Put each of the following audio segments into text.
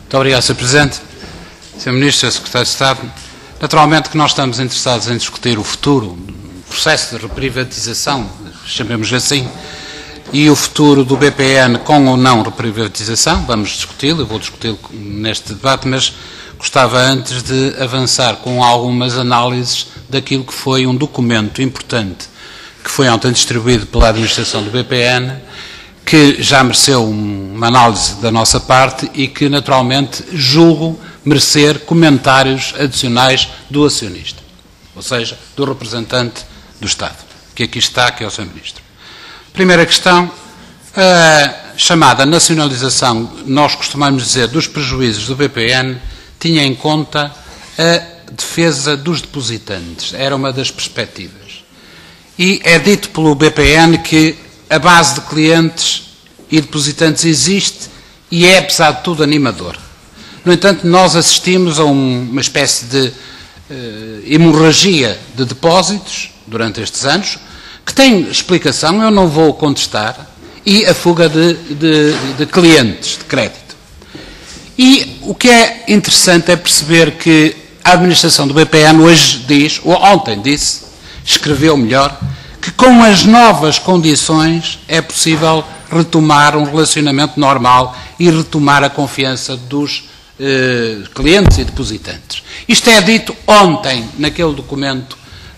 Muito obrigado, Sr. Presidente. Sr. Ministro, Sr. Secretário de Estado, naturalmente que nós estamos interessados em discutir o futuro, o processo de reprivatização, chamemos assim, e o futuro do BPN com ou não reprivatização. Vamos discuti-lo, eu vou discuti-lo neste debate, mas gostava antes de avançar com algumas análises daquilo que foi um documento importante que foi ontem distribuído pela administração do BPN, que já mereceu uma análise da nossa parte e que, naturalmente, julgo merecer comentários adicionais do acionista, ou seja, do representante do Estado, que aqui está, que é o Sr. Ministro. Primeira questão, a chamada nacionalização, nós costumamos dizer, dos prejuízos do BPN, tinha em conta a defesa dos depositantes, era uma das perspectivas. E é dito pelo BPN que a base de clientes e depositantes existe e é, apesar de tudo, animador. No entanto, nós assistimos a uma espécie de hemorragia de depósitos durante estes anos, que tem explicação, eu não vou contestar, e a fuga de clientes de crédito. E o que é interessante é perceber que a administração do BPN hoje diz, ou ontem disse, escreveu melhor, que com as novas condições é possível retomar um relacionamento normal e retomar a confiança dos clientes e depositantes. Isto é dito ontem naquele documento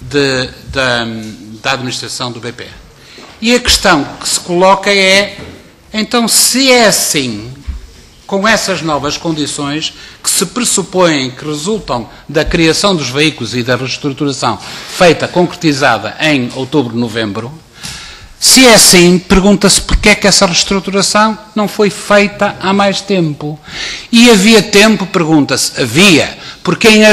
da administração do BPN. E a questão que se coloca é, então, se é assim, com essas novas condições que se pressupõem que resultam da criação dos veículos e da reestruturação feita, concretizada em outubro, novembro, se é assim, pergunta-se porque é que essa reestruturação não foi feita há mais tempo. E havia tempo, pergunta-se, havia, porque em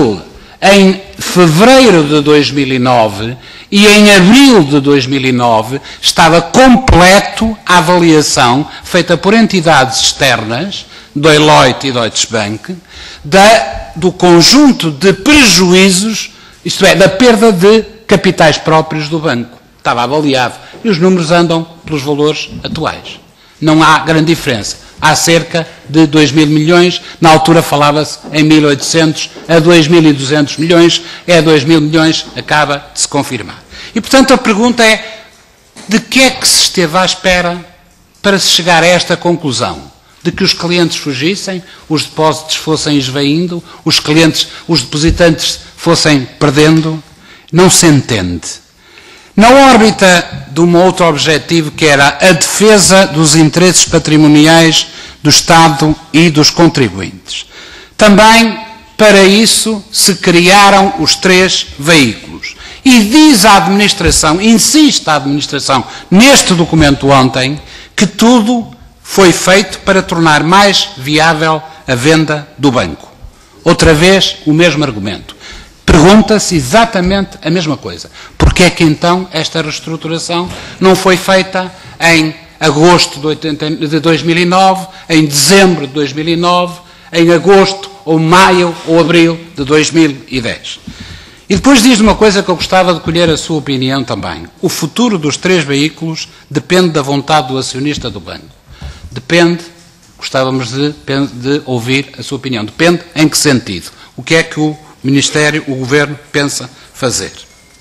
fevereiro de 2009 e em abril de 2009 estava completo a avaliação feita por entidades externas, Deloitte e Deutsche Bank, do conjunto de prejuízos, isto é, da perda de capitais próprios do banco. Estava avaliado. E os números andam pelos valores atuais. Não há grande diferença. Há cerca de 2.000 milhões, na altura falava-se em 1.800 a 2.200 milhões, 2.000 milhões, acaba de se confirmar. E, portanto, a pergunta é, de que é que se esteve à espera para se chegar a esta conclusão? De que os clientes fugissem, os depósitos fossem esvaindo, os depositantes fossem perdendo? Não se entende. Na órbita de um outro objetivo, que era a defesa dos interesses patrimoniais do Estado e dos contribuintes. Também, para isso, se criaram os 3 veículos. E diz a administração, insiste a administração, neste documento ontem, que tudo foi feito para tornar mais viável a venda do banco. Outra vez, o mesmo argumento. Pergunta-se exatamente a mesma coisa. Porque é que então esta reestruturação não foi feita em agosto de 2009, em dezembro de 2009, em agosto ou maio ou abril de 2010? E depois diz uma coisa que eu gostava de colher a sua opinião também. O futuro dos 3 veículos depende da vontade do acionista do banco. Depende, gostávamos de ouvir a sua opinião. Depende em que sentido? O que é que o Ministério, o Governo, pensa fazer?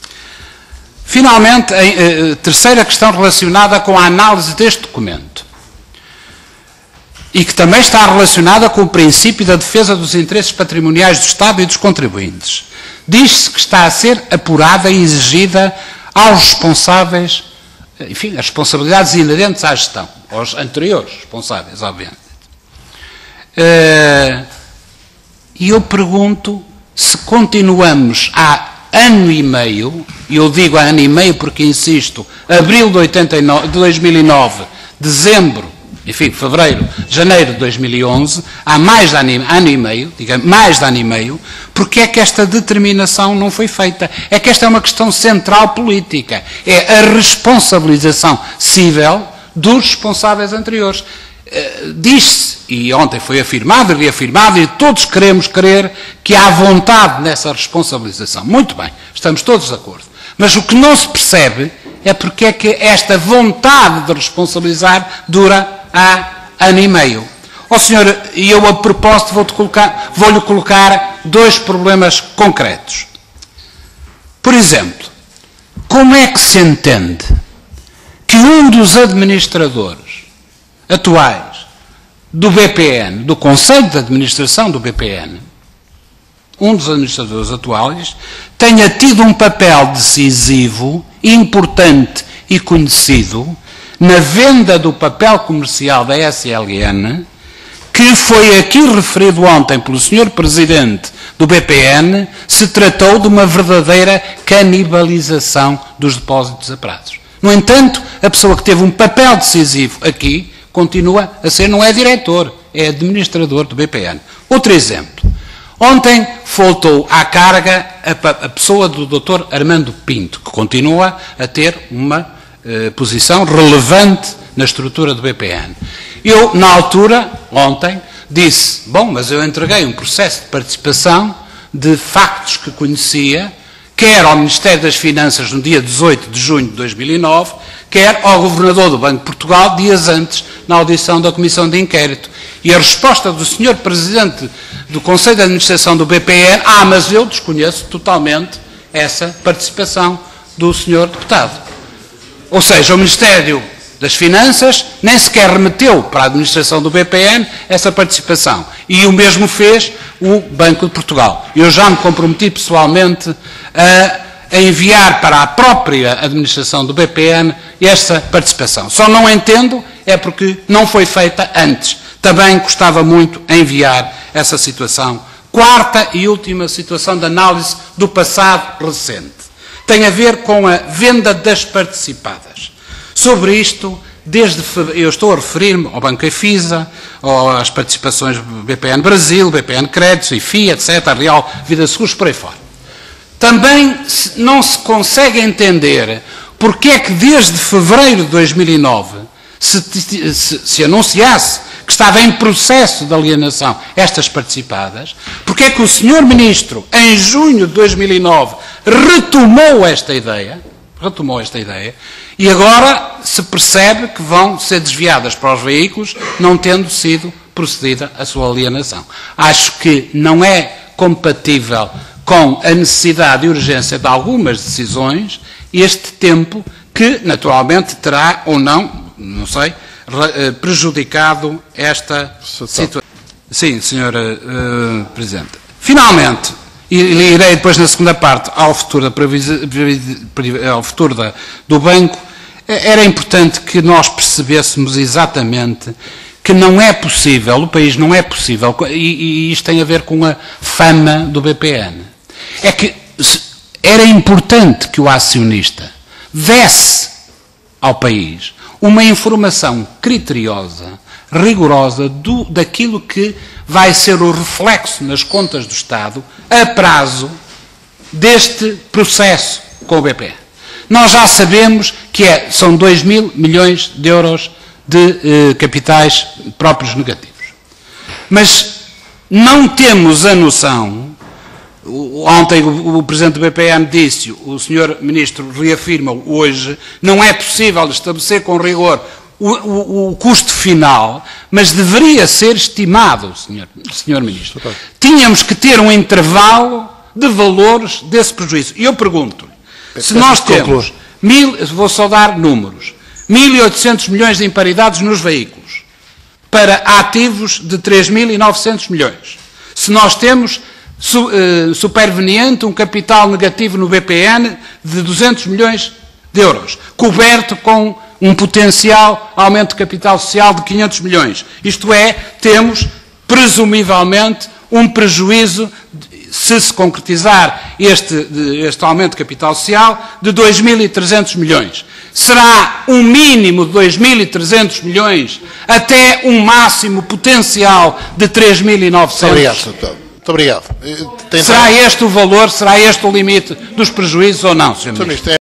Finalmente, a terceira questão relacionada com a análise deste documento e que também está relacionada com o princípio da defesa dos interesses patrimoniais do Estado e dos contribuintes. Diz-se que está a ser apurada e exigida aos responsáveis, enfim, as responsabilidades inerentes à gestão, aos anteriores responsáveis, obviamente. E eu pergunto se continuamos há ano e meio, e eu digo há ano e meio porque, insisto, abril de 2009, dezembro, enfim, fevereiro, janeiro de 2011, há mais de ano e meio, digamos, mais de ano e meio, porque é que esta determinação não foi feita? É que esta é uma questão central política, é a responsabilização civil dos responsáveis anteriores. Diz-se, e ontem foi afirmado e reafirmado, e todos queremos crer que há vontade nessa responsabilização. Muito bem, estamos todos de acordo. Mas o que não se percebe é porque é que esta vontade de responsabilizar dura há ano e meio. Ó senhor, e eu a propósito vou-lhe colocar dois problemas concretos. Por exemplo, como é que se entende que um dos administradores atuais do BPN, do Conselho de Administração do BPN, um dos administradores atuais, tenha tido um papel decisivo, importante e conhecido na venda do papel comercial da SLN, que foi aqui referido ontem pelo Sr. Presidente do BPN, se tratou de uma verdadeira canibalização dos depósitos a prazos. No entanto, a pessoa que teve um papel decisivo aqui continua a ser, não é diretor, é administrador do BPN. Outro exemplo. Ontem faltou à carga a pessoa do Dr. Armando Pinto, que continua a ter uma posição relevante na estrutura do BPN. Eu, na altura, ontem, disse, bom, mas eu entreguei um processo de participação de factos que conhecia, quer ao Ministério das Finanças no dia 18 de junho de 2009, quer ao Governador do Banco de Portugal, dias antes, na audição da Comissão de Inquérito. E a resposta do Sr. Presidente do Conselho de Administração do BPN, mas eu desconheço totalmente essa participação do Sr. Deputado. Ou seja, o Ministério das Finanças nem sequer remeteu para a administração do BPN essa participação. E o mesmo fez o Banco de Portugal. Eu já me comprometi pessoalmente a enviar para a própria administração do BPN esta participação. Só não entendo é porque não foi feita antes. Também gostava muito de enviar essa situação. Quarta e última situação de análise do passado recente. Tem a ver com a venda das participadas. Sobre isto, eu estou a referir-me ao Banco Efisa, às participações do BPN Brasil, BPN Créditos, IFI, etc., Real Vida Seguros, por aí fora. Também não se consegue entender porque é que desde fevereiro de 2009 se anunciasse que estava em processo de alienação estas participadas, porque é que o Sr. Ministro, em junho de 2009, retomou esta ideia, e agora se percebe que vão ser desviadas para os veículos, não tendo sido procedida a sua alienação. Acho que não é compatível com a necessidade e urgência de algumas decisões este tempo que, naturalmente, terá ou não sei, prejudicado esta situação. Sim, Sr. Presidente. Finalmente, e irei depois na segunda parte ao futuro, do banco, era importante que nós percebêssemos exatamente que não é possível, o país não é possível, e isto tem a ver com a fama do BPN, é que era importante que o acionista desse ao país uma informação criteriosa, rigorosa, daquilo que vai ser o reflexo nas contas do Estado a prazo deste processo com o BPN. Nós já sabemos que são 2 mil milhões de euros de capitais próprios negativos. Mas não temos a noção, ontem o Presidente do BPN disse, o Sr. Ministro reafirma hoje, não é possível estabelecer com rigor o custo final, mas deveria ser estimado, Sr. Ministro. Tínhamos que ter um intervalo de valores desse prejuízo. E eu pergunto-lhe, se nós temos, vou só dar números, 1.800 milhões de imparidades nos veículos, para ativos de 3.900 milhões. Se nós temos superveniente um capital negativo no BPN de 200 milhões de euros, coberto com um potencial aumento de capital social de 500 milhões. Isto é, temos, presumivelmente, um prejuízo, se concretizar este aumento de capital social, de 2.300 milhões. Será um mínimo de 2.300 milhões até um máximo potencial de 3.900. Obrigado, Sr. Muito obrigado. Será este o valor, será este o limite dos prejuízos ou não, Sr. Ministro?